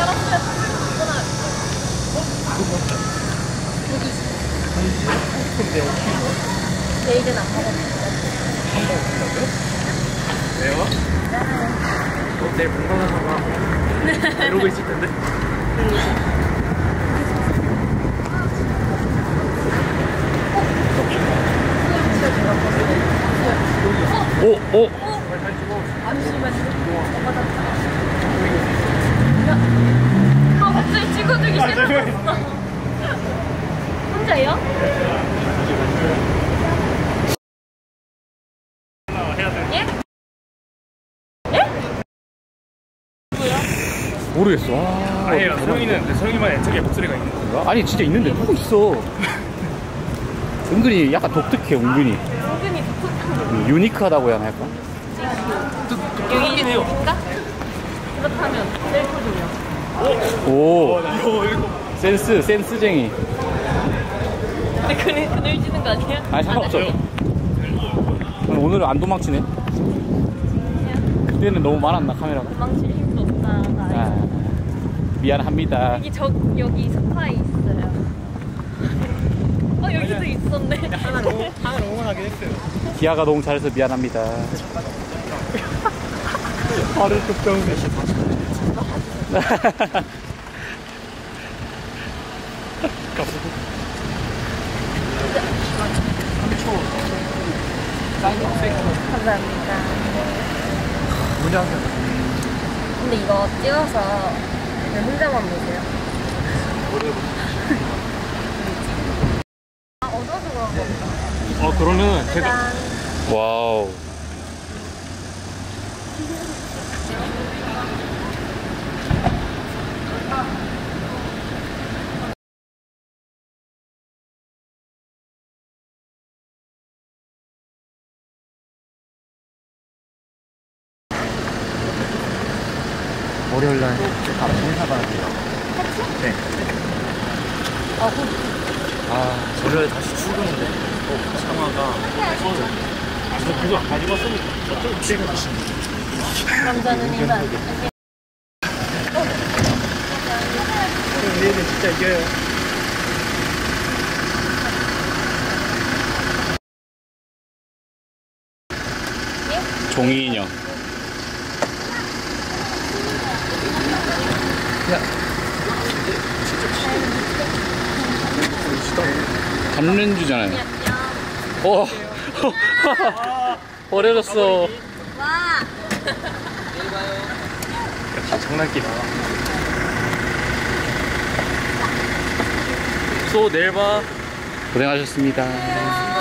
알았어요. 여기 있어. 근데 내일은 안 먹었는데. 한 번 먹는다고요? 왜요? 내일 건강하다가 이러고 있을 텐데. 오! 오! 잠시만요. 아, 갑자기 찍어주기 싫어졌어. 혼자요? 예? 예? 모르겠어. 아니에요. 서영이만 애착의 목소리가 있는 건가? 아니 진짜 있는데 누구 있어. 은근히 약간 독특해. 은근히 은근히 독특한 유니크하다고 해야 하나 약간. 독특하긴 해요. 인가? 그렇다면 셀프도요. 오! 나 이거 센스쟁이. 근데 그늘지는 거 아니에요? 아니 상관없어. 오늘은 안 도망치네. 그때는 너무 많았나 카메라가. 도망칠 힘도 없다. 아, 미안합니다. 여기 소파에 있어요. 여기도 있었네. 하나를 응원하긴 했어요. 기아가 너무 잘해서 미안합니다. 발을 급병 감사합니다. 문양은 근데 이거 찍어서 그냥 혼자만 보세요. 얻어서 그런 거. 그러면 제가 와우. 월요일날 행사가 돼요. 네. 월요일 다시 출근인데 상화가 그거 안 입었으니까 저쪽으로 찍어주시면 남자는 이만. 얘는 진짜 이겨요. 종이 인형. 감렌주잖아요. 어, 버려졌어. 와. 역시 장난기다. 내일 봐. 고생하셨습니다.